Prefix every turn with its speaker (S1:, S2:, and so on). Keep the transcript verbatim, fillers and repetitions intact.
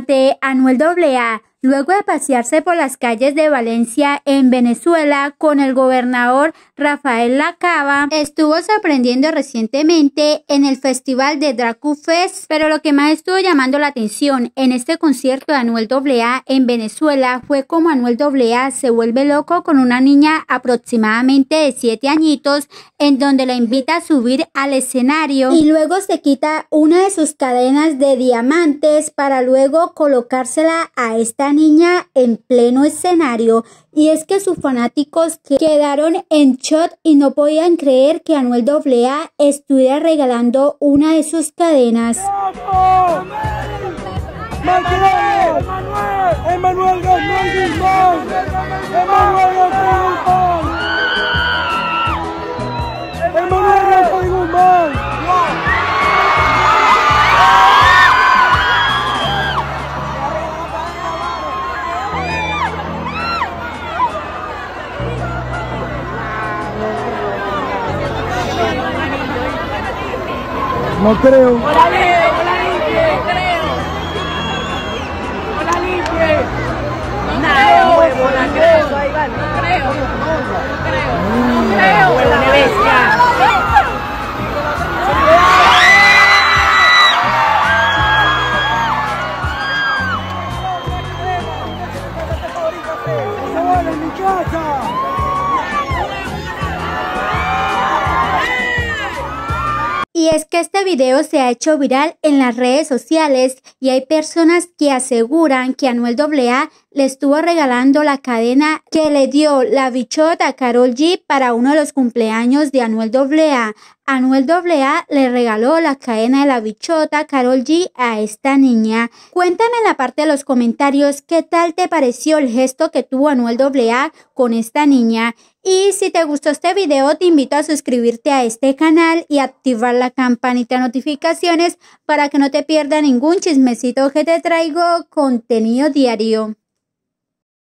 S1: parte, Anuel doble A, luego de pasearse por las calles de Valencia en Venezuela con el gobernador Rafael Lacaba, estuvo sorprendiendo recientemente en el festival de Dracu Fest, pero lo que más estuvo llamando la atención en este concierto de Anuel doble A en Venezuela fue como Anuel doble A se vuelve loco con una niña aproximadamente de siete añitos, en donde la invita a subir al escenario y luego se quita una de sus cadenas de diamantes para luego colocársela a esta niña en pleno escenario. Y es que sus fanáticos quedaron en shock y no podían creer que Anuel doble A estuviera regalando una de sus cadenas.
S2: ¡Emanuel! ¡Emanuel Gabriel Guzmán! ¡Emanuel Gabriel Guzmán! ¡Emanuel Gabriel Guzmán! No creo.
S3: ¡Hola limpie! ¡Hola limpie! ¡Creo! ¡Hola limpie! No creo, huevona, creo. No creo. No creo. No creo. ¡Huevona bestia!
S2: ¡Esa bola en mi casa!
S1: Y es que este video se ha hecho viral en las redes sociales y hay personas que aseguran que Anuel doble A le estuvo regalando la cadena que le dio la bichota a Karol G para uno de los cumpleaños de Anuel doble A. Anuel doble A le regaló la cadena de la bichota Karol G a esta niña. Cuéntame en la parte de los comentarios qué tal te pareció el gesto que tuvo Anuel doble A con esta niña. Y si te gustó este video, te invito a suscribirte a este canal y activar la campanita de notificaciones para que no te pierdas ningún chismecito que te traigo contenido diario.